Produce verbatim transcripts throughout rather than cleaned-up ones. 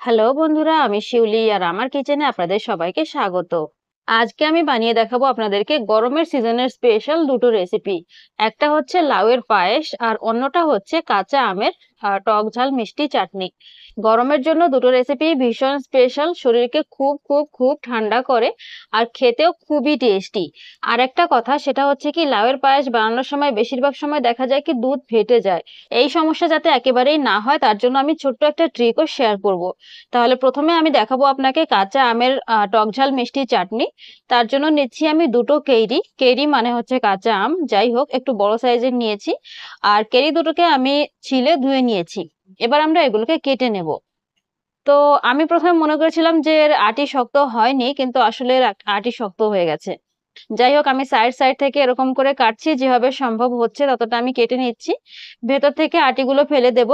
Hello বন্ধুরা, আমি শিউলি আর আমার কিচেনে আপনাদের সবাইকে স্বাগত। আজকে আমি বানিয়ে দেখাবো আপনাদেরকে গরমের সিজনের স্পেশাল দুটো রেসিপি। একটা হচ্ছে লাউয়ের পায়েস আর অন্যটা হচ্ছে কাঁচা আমের আহ, টক ঝাল মিষ্টি চাটনি। গরমের জন্য দুটো রেসিপি ভীষণ স্পেশাল, শরীরকে খুব খুব খুব ঠান্ডা করে আর খেতেও খুবই টেস্টি। আর একটা কথা, সেটা হচ্ছে কি লাউয়ের পায়েস বানানোর সময় বেশিরভাগ সময় দেখা যায় কি দুধ ফেটে যায়। এই সমস্যা যাতে একেবারেই না হয় তার জন্য আমি ছোট্ট একটা ট্রিকও শেয়ার করব। তাহলে প্রথমে আমি দেখাবো আপনাকে কাঁচা আমের আহ, টকঝাল মিষ্টি চাটনি। তার জন্য নিচ্ছি আমি দুটো কেরি। কেরি মানে হচ্ছে কাঁচা আম, যাই হোক একটু বড় সাইজের নিয়েছি। আর কেরি দুটোকে আমি ছিলে ধুয়ে নিয়েছি। এবার আমরা এগুলোকে কেটে নেব। তো আমি প্রথমে মনে করেছিলাম যে এর আটি শক্ত হয়নি, কিন্তু আসলে এর আ- আটি শক্ত হয়ে গেছে। যাই হোক আমি সাইড সাইড থেকে এরকম করে কাটছি, যেভাবে সম্ভব হচ্ছে ততটা আমি কেটে নিচ্ছি। ভেতর থেকে আটিগুলো ফেলে দেব।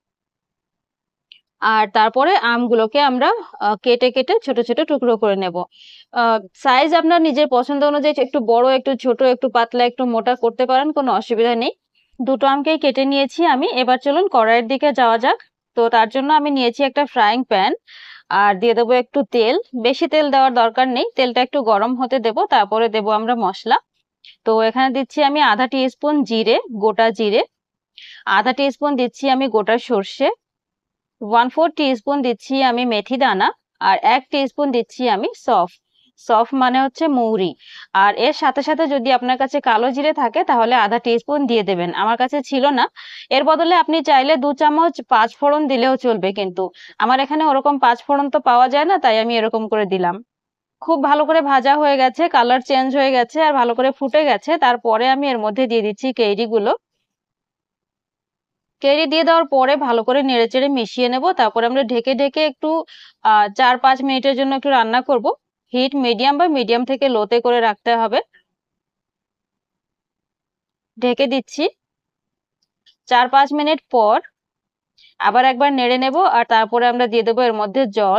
আর তারপরে আমগুলোকে আমরা আহ, কেটে কেটে ছোট ছোট টুকরো করে নেব। সাইজ আপনার নিজের পছন্দ অনুযায়ী একটু বড়, একটু ছোট, একটু পাতলা, একটু মোটা করতে পারেন, কোনো অসুবিধা নেই। দুটো আমকেই কেটে নিয়েছি আমি। এবার চলুন কড়াইয়ের দিকে যাওয়া যাক। তো তার জন্য আমি নিয়েছি একটা ফ্রাইং প্যান। আর দিয়ে দেবো একটু তেল। বেশি তেল দেওয়ার দরকার নেই, তেলটা একটু গরম হতে দেবো, তারপরে দেবো আমরা মশলা। তো এখানে দিচ্ছি আমি আধা টিস্পুন জিরে, গোটা জিরে। আধা টিস্পুন দিচ্ছি আমি গোটা সর্ষে। ওয়ান ফোর টিস্পুন দিচ্ছি আমি মেথি দানা। আর এক টিস্পুন দিচ্ছি আমি সফ। সফ মানে হচ্ছে মৌরি। আর এর সাথে সাথে যদি আপনার কাছে কালো জিরে থাকে তাহলে আধা টিস্পুন দিয়ে দেবেন, আমার কাছে ছিল না। এর বদলে আপনি চাইলে দু চামচ পাঁচ ফোড়ন দিলেও চলবে, কিন্তু আমার এখানে ওরকম পাঁচ ফোড়ন তো পাওয়া যায় না, তাই আমি এরকম করে দিলাম। খুব ভালো করে ভাজা হয়ে গেছে, কালার চেঞ্জ হয়ে গেছে আর ভালো করে ফুটে গেছে। তারপরে আমি এর মধ্যে দিয়ে দিচ্ছি কেইরি গুলো। কেড়ে দিয়ে দেওয়ার পরে ভালো করে নেড়েচেড়ে মিশিয়ে নেব। তারপরে আমরা ঢেকে ঢেকে একটু আহ চার পাঁচ মিনিটের জন্য একটু রান্না করব। হিট মিডিয়াম বা মিডিয়াম থেকে লোতে করে রাখতে হবে। ঢেকে দিচ্ছি। চার পাঁচ মিনিট পর আবার একবার নেড়ে নেব, আর তারপরে আমরা দিয়ে দেবো এর মধ্যে জল।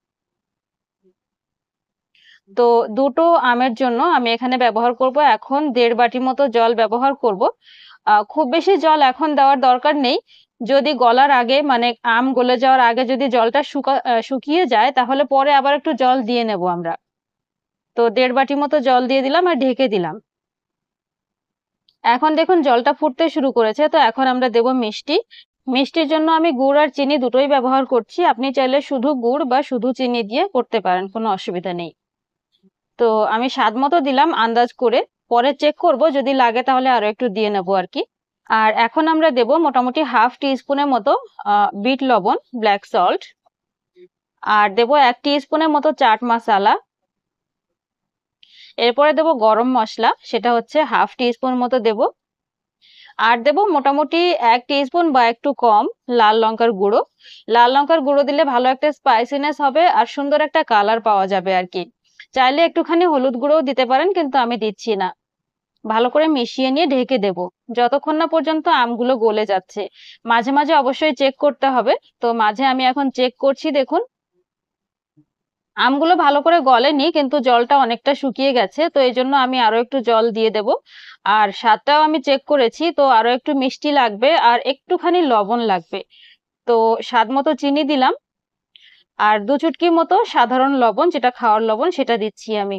তো দুটো আমের জন্য আমি এখানে ব্যবহার করব এখন দেড় বাটি মতো জল ব্যবহার করব। আহ খুব বেশি জল এখন দেওয়ার দরকার নেই। যদি গলার আগে, মানে আম গলে যাওয়ার আগে যদি জলটা শুকা আহ, শুকিয়ে যায় তাহলে পরে আবার একটু জল দিয়ে নেব আমরা। তো দেড় বাটি মতো জল দিয়ে দিলাম আর ঢেকে দিলাম। এখন দেখুন জলটা ফুটতে শুরু করেছে, তো এখন আমরা দেব মিষ্টি। মিষ্টির জন্য আমি গুড় আর চিনি দুটোই ব্যবহার করছি, আপনি চাইলে শুধু গুড় বা শুধু চিনি দিয়ে করতে পারেন, কোনো অসুবিধা নেই। তো আমি স্বাদ মতো দিলাম আন্দাজ করে। পরে চেক করব, যদি লাগে তাহলে আরো একটু দিয়ে নেবো আর কি। আর এখন আমরা দেব মোটামুটি হাফ টি স্পুনের মতো আহ বিট লবণ, ব্ল্যাক সল্ট। আর দেব এক টি স্পুনের মতো চাট মশলা। এরপরে দেব গরম মশলা, সেটা হচ্ছে হাফ টি স্পুন মতো দেব। আর দেব মোটামুটি এক টি স্পুন বা একটু কম লাল লঙ্কার গুঁড়ো। লাল লঙ্কার গুঁড়ো দিলে ভালো একটা স্পাইসিনেস হবে আর সুন্দর একটা কালার পাওয়া যাবে আর কি। চাইলে একটুখানি হলুদ গুঁড়োও দিতে পারেন, কিন্তু আমি দিচ্ছি না। ভালো করে মিশিয়ে নিয়ে ঢেকে দেব যতক্ষণ না পর্যন্ত আমগুলো গলে যাচ্ছে। মাঝে মাঝে অবশ্যই চেক করতে হবে। তো মাঝে আমি এখন চেক করছি, দেখুন আমগুলো ভালো করে গলেনি, কিন্তু জলটা অনেকটা শুকিয়ে গেছে, তো এই জন্য আমি আরো একটু জল দিয়ে দেব। আর স্বাদটাও আমি চেক করেছি, তো আরো একটু মিষ্টি লাগবে আর একটুখানি লবণ লাগবে। তো স্বাদ মতো চিনি দিলাম। আর দু চুটকি মতো সাধারণ লবণ, যেটা খাওয়ার লবণ, সেটা দিচ্ছি আমি।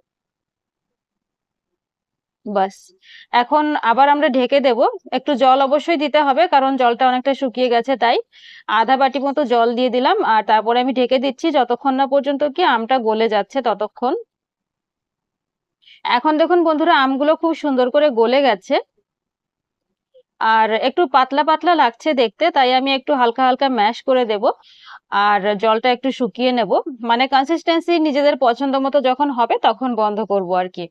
বাস। এখন আবার আমরা ঢেকে দেব। একটু জল অবশ্যই দিতে হবে, কারণ জলটা অনেকটা শুকিয়ে গেছে তাই। আধা বাটি মতো জল দিয়ে দিলাম, আর তারপরে আমি ঢেকে দিচ্ছি যতক্ষণ না পর্যন্ত কি আমটা গলে যাচ্ছে ততক্ষণ। এখন দেখুন বন্ধুরা, আমগুলো খুব সুন্দর করে গলে গেছে। আর একটু পাতলা পাতলা লাগছে দেখতে, তাই আমি একটু হালকা হালকা ম্যাশ করে দেব। আর জলটা একটু শুকিয়ে নেব। মানে কনসিস্টেন্সি নিজেদের পছন্দ মতো যখন হবে তখন বন্ধ করব আর কি।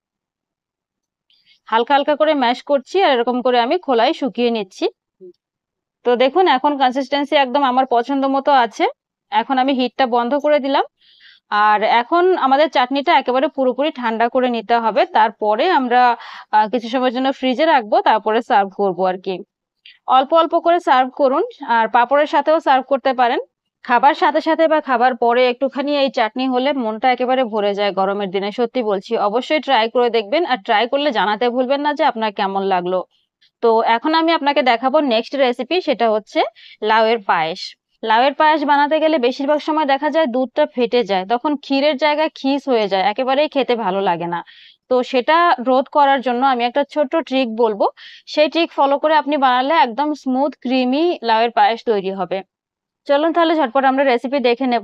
হালকা হালকা করে ম্যাশ করছি আর এরকম করে আমি খোলায় শুকিয়ে নিচ্ছি। তো দেখুন এখন কনসিস্টেন্সি একদম আমার পছন্দ মতো আছে। এখন আমি হিটটা বন্ধ করে দিলাম। আর এখন আমাদের চাটনিটা একেবারে পুরোপুরি ঠান্ডা করে নিতে হবে, তারপরে আমরা আহ, কিছু সময়ের জন্য ফ্রিজে রাখবো, তারপরে সার্ভ করবো আর কি। অল্প অল্প করে সার্ভ করুন। আর পাঁপড়ের সাথেও সার্ভ করতে পারেন। খাবার সাথে সাথে বা খাবার পরে একটুখানি এই চাটনি হলে মনটা একেবারে ভরে যায় গরমের দিনে, সত্যি বলছি। অবশ্যই ট্রাই করে দেখবেন, আর ট্রাই করলে জানাতে ভুলবেন না যে আপনার কেমন লাগলো। তো এখন আমি আপনাকে দেখাবো নেক্সট রেসিপি, সেটা হচ্ছে লাউয়ের পায়েস। লাউয়ের পায়েস বানাতে গেলে বেশিরভাগ সময় দেখা যায় দুধটা ফেটে যায়, তখন ক্ষীরের জায়গায় খিস হয়ে যায়, একেবারেই খেতে ভালো লাগে না। তো সেটা রোধ করার জন্য আমি একটা ছোট্ট ট্রিক বলবো, সেই ট্রিক ফলো করে আপনি বানালে একদম স্মুথ ক্রিমি লাউয়ের পায়েস তৈরি হবে। চলুন তাহলে ঝটপট আমরা রেসিপি দেখে নেব।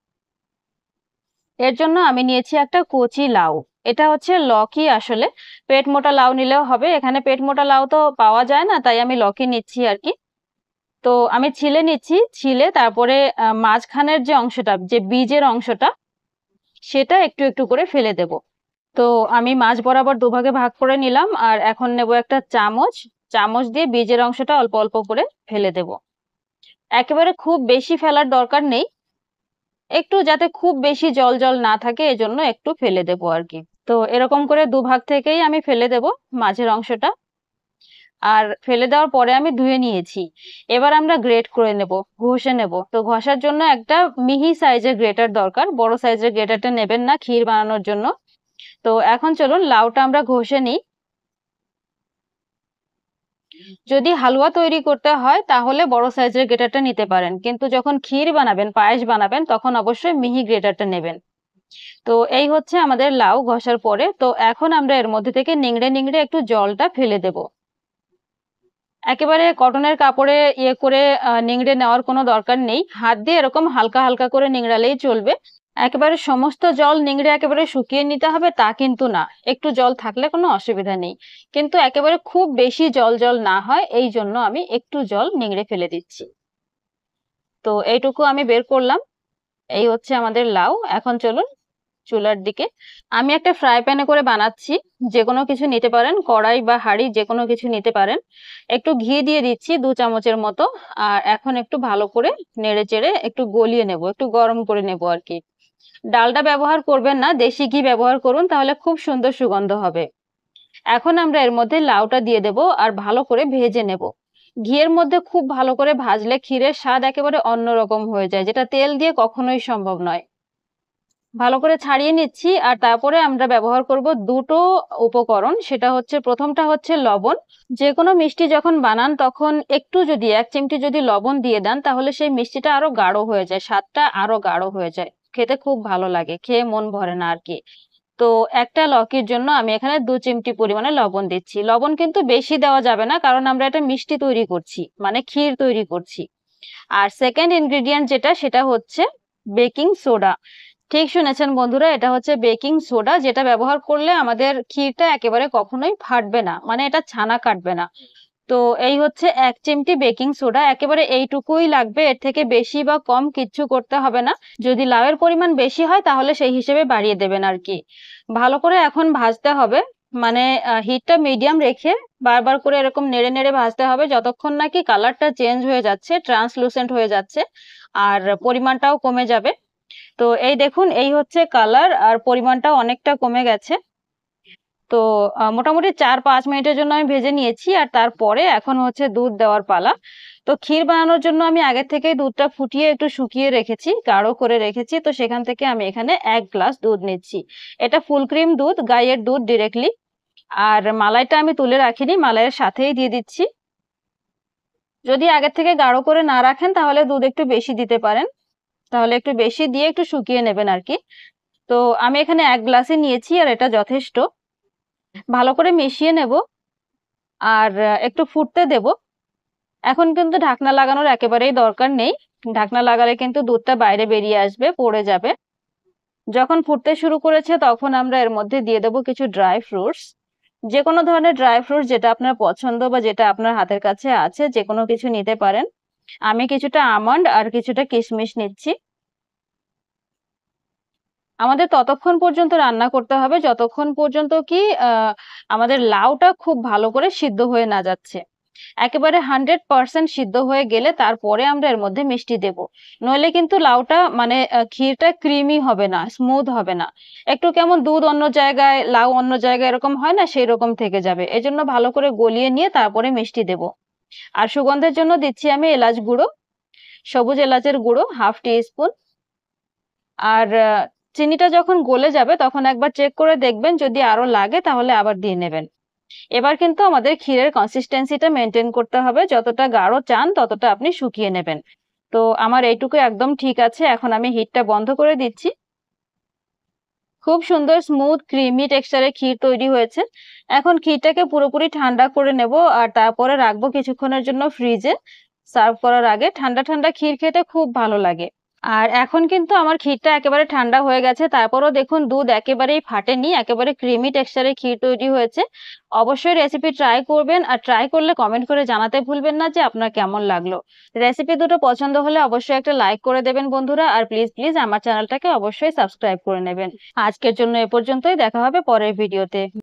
এর জন্য আমি নিয়েছি একটা কচি লাউ। এটা হচ্ছে লকি, আসলে পেট মোটা লাউ নিলেও হবে, এখানে পেট মোটা লাউ তো পাওয়া যায় না, তাই আমি লকি নিচ্ছি আর কি। তো আমি ছিলে নিচ্ছি, ছিলে তারপরে আহ, মাঝখানের যে অংশটা, যে বীজের অংশটা, সেটা একটু একটু করে ফেলে দেব। তো আমি মাঝ বরাবর দুভাগে ভাগ করে নিলাম, আর এখন নেব একটা চামচ, চামচ দিয়ে বীজের অংশটা অল্প অল্প করে ফেলে দেব। একেবারে খুব বেশি ফেলার দরকার নেই, একটু যাতে খুব বেশি জল জল না থাকে এজন্য একটু ফেলে দেবো আর কি। তো এরকম করে দুভাগ থেকেই আমি ফেলে দেব মাঝের অংশটা। আর ফেলে দেওয়ার পরে আমি ধুয়ে নিয়েছি। এবার আমরা গ্রেট করে নেব, ঘষে নেব। তো ঘষার জন্য একটা মিহি সাইজের গ্রেটার দরকার, বড় সাইজের গ্রেটারটা নেবেন না ক্ষীর বানানোর জন্য। তো এখন চলুন লাউটা আমরা ঘষে নিই। যদি হালুয়া তৈরি করতে হয় তাহলে বড় সাইজের গ্রেটারটা নিতে পারেন, কিন্তু যখন ক্ষীর বানাবেন, পায়েস বানাবেন, তখন অবশ্যই মিহি গ্রেটারটা নেবেন। তো এই হচ্ছে আমাদের লাউ ঘষার পরে। তো এখন আমরা এর মধ্যে থেকে নিংড়ে নিংড়ে একটু জলটা ফেলে দেব। একেবারে কটনের কাপড়ে ইয়ে করে আহ, নিংড়ে নেওয়ার কোনো দরকার নেই, হাত দিয়ে এরকম হালকা হালকা করে নিংড়ালেই চলবে। একেবারে সমস্ত জল নিংড়ে একেবারে শুকিয়ে নিতে হবে তা কিন্তু না, একটু জল থাকলে কোনো অসুবিধা নেই, কিন্তু একেবারে খুব বেশি জল জল না হয় এই জন্য আমি একটু জল নিংড়ে ফেলে দিচ্ছি। তো এইটুকু আমি বের করলাম। এই হচ্ছে আমাদের লাউ। এখন চলুন চুলার দিকে। আমি একটা ফ্রাই প্যানে করে বানাচ্ছি, যে কোনো কিছু নিতে পারেন, কড়াই বা হাঁড়ি যে কোনো কিছু নিতে পারেন। একটু ঘি দিয়ে দিচ্ছি দু চামচের মতো। আর এখন একটু ভালো করে নেড়ে চেড়ে একটু গলিয়ে নেব, একটু গরম করে নেব আর কি। ডালডা ব্যবহার করবেন না, দেশি ঘি ব্যবহার করুন, তাহলে খুব সুন্দর সুগন্ধ হবে। এখন আমরা এর মধ্যে লাউটা দিয়ে দেব আর ভালো করে ভেজে নেব। ঘিয়ের মধ্যে খুব ভালো করে ভাজলে ক্ষীরের স্বাদ একেবারে অন্যরকম হয়ে যায়, যেটা তেল দিয়ে কখনোই সম্ভব নয়। ভালো করে ছাড়িয়ে নিচ্ছি, আর তারপরে আমরা ব্যবহার করব দুটো উপকরণ। সেটা হচ্ছে, প্রথমটা হচ্ছে লবণ। যে কোনো মিষ্টি যখন বানান তখন একটু যদি এক চিমটি যদি লবণ দিয়ে দেন তাহলে সেই মিষ্টিটা আরো গাঢ় হয়ে যায়, স্বাদটা আরো গাঢ় হয়ে যায়, খেতে খুব ভালো লাগে, খেয়ে মন ভরে না আর কি। তো একটা লকির জন্য আমি এখানে দু চিমটি পরিমাণে লবণ দিচ্ছি। লবণ কিন্তু বেশি দেওয়া যাবে না, কারণ আমরা এটা মিষ্টি তৈরি করছি, মানে ক্ষীর তৈরি করছি। আর সেকেন্ড ইনগ্রেডিয়েন্ট যেটা, সেটা হচ্ছে বেকিং সোডা। ঠিক শুনেছেন বন্ধুরা, এটা হচ্ছে বেকিং সোডা, যেটা ব্যবহার করলে আমাদের ক্ষীরটা একেবারে কখনোই ফাটবে না, মানে এটা ছানা কাটবে না। তো এই হচ্ছে এক চিমটি বেকিং সোডা, একেবারে এইটুকুই লাগবে, এর থেকে বেশি বা কম কিচ্ছু করতে হবে না। যদি লাউয়ের পরিমাণ বেশি হয় তাহলে সেই হিসেবে বাড়িয়ে দেবেন আর কি। ভালো করে এখন ভাজতে হবে, মানে হিটটা মিডিয়াম রেখে বারবার করে এরকম নেড়ে নেড়ে ভাজতে হবে যতক্ষণ নাকি কালারটা চেঞ্জ হয়ে যাচ্ছে, ট্রান্সলুসেন্ট হয়ে যাচ্ছে, আর পরিমাণটাও কমে যাবে। তো এই দেখুন, এই হচ্ছে কালার, আর পরিমাণটাও অনেকটা কমে গেছে। তো আহ, মোটামুটি চার পাঁচ মিনিটের জন্য আমি ভেজে নিয়েছি, আর তারপরে এখন হচ্ছে দুধ দেওয়ার পালা। তো ক্ষীর বানানোর জন্য আমি আগে থেকেই দুধটা ফুটিয়ে একটু শুকিয়ে রেখেছি, গাঢ় করে রেখেছি। তো সেখান থেকে আমি এখানে এক গ্লাস দুধ নিচ্ছি। এটা ফুল ক্রিম দুধ, গাইয়ের দুধ ডিরেক্টলি। আর মালাইটা আমি তুলে রাখিনি, মালাইয়ের সাথেই দিয়ে দিচ্ছি। যদি আগে থেকে গাঢ় করে না রাখেন তাহলে দুধ একটু বেশি দিতে পারেন, তাহলে একটু বেশি দিয়ে একটু শুকিয়ে নেবেন আর কি। তো আমি এখানে এক গ্লাসই নিয়েছি, আর এটা যথেষ্ট। ভালো করে মিশিয়ে নেব, আর আহ, একটু ফুটতে দেব। এখন কিন্তু ঢাকনা লাগানোর একেবারেই দরকার নেই, ঢাকনা লাগালে কিন্তু দুধটা বাইরে বেরিয়ে আসবে, পড়ে যাবে। যখন ফুটতে শুরু করেছে তখন আমরা এর মধ্যে দিয়ে দেবো কিছু ড্রাই ফ্রুটস। যে কোনো ধরনের ড্রাই ফ্রুটস যেটা আপনার পছন্দ বা যেটা আপনার হাতের কাছে আছে, যে কোনো কিছু নিতে পারেন। আমি কিছুটা আমন্ড আর কিছুটা কিশমিশ নিচ্ছি। আমাদের ততক্ষণ পর্যন্ত রান্না করতে হবে যতক্ষণ পর্যন্ত কি আহ আমাদের লাউটা খুব ভালো করে সিদ্ধ হয়ে না যাচ্ছে। একেবারে হান্ড্রেড পার্সেন্ট সিদ্ধ হয়ে গেলে তারপরে আমরা এর মধ্যে মিষ্টি দেব, নইলে কিন্তু লাউটা মানে আহ, ক্ষীরটা ক্রিমি হবে না, স্মুথ হবে না। একটু কেমন দুধ অন্য জায়গায় লাউ অন্য জায়গায় এরকম হয় না, সেই রকম থেকে যাবে। এজন্য ভালো করে গলিয়ে নিয়ে তারপরে মিষ্টি দেব। আর সুগন্ধের জন্য দিচ্ছি আমি এলাচ গুঁড়ো, সবুজ এলাচের গুঁড়ো হাফ টি স্পুন। আর আহ, চিনিটা যখন গলে যাবে তখন একবার চেক করে দেখবেন, যদি আরো লাগে তাহলে আবার দিয়ে নেবেন। এবার কিন্তু আমাদের ক্ষীরের কনসিস্টেন্সিটা মেনটেন করতে হবে, যতটা গাঢ় চান ততটা আপনি শুকিয়ে নেবেন। তো আমার এইটুকু একদম ঠিক আছে। এখন আমি হিটটা বন্ধ করে দিচ্ছি। খুব সুন্দর স্মুথ ক্রিমি টেক্সচারের ক্ষীর তৈরি হয়েছে। এখন ক্ষীরটাকে পুরোপুরি ঠান্ডা করে নেব আর তারপরে রাখবো কিছুক্ষণের জন্য ফ্রিজে। সার্ভ করার আগে ঠান্ডা ঠান্ডা ক্ষীর খেতে খুব ভালো লাগে। আর এখন কিন্তু আমার ক্ষীরটা একেবারে ঠান্ডা হয়ে গেছে। তারপরেও দেখুন দুধ একেবারেই ফাটেনি, একেবারে ক্রিমি টেক্সচারের ক্ষীর তৈরি হয়েছে। অবশ্যই রেসিপি ট্রাই করবেন আর ট্রাই করলে কমেন্ট করে জানাতে ভুলবেন না যে আপনার কেমন লাগলো। রেসিপি দুটো পছন্দ হলে অবশ্যই একটা লাইক করে দেবেন বন্ধুরা, আর প্লিজ প্লিজ আমার চ্যানেলটাকে অবশ্যই সাবস্ক্রাইব করে নেবেন। আজকের জন্য এ পর্যন্তই, দেখা হবে পরের ভিডিওতে।